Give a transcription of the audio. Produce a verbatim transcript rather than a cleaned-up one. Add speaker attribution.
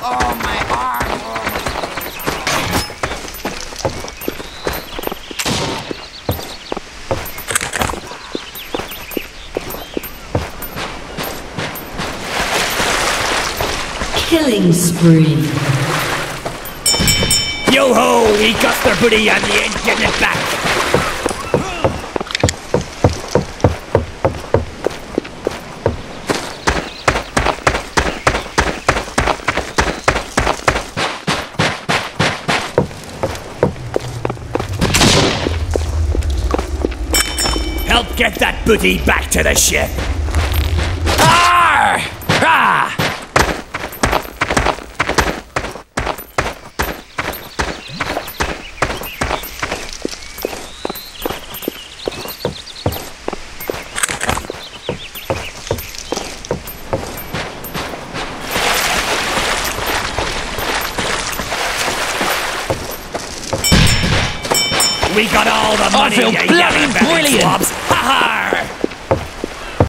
Speaker 1: Oh, my arm!
Speaker 2: Killing spree.
Speaker 3: Yo ho! He got their booty and he ain't getting it back. Help get that booty back to the ship. Arr! Ah! We got all the money,
Speaker 4: I feel
Speaker 3: you
Speaker 4: bloody
Speaker 3: yellow-bellied
Speaker 4: brilliant.
Speaker 3: swabs. Ha ha!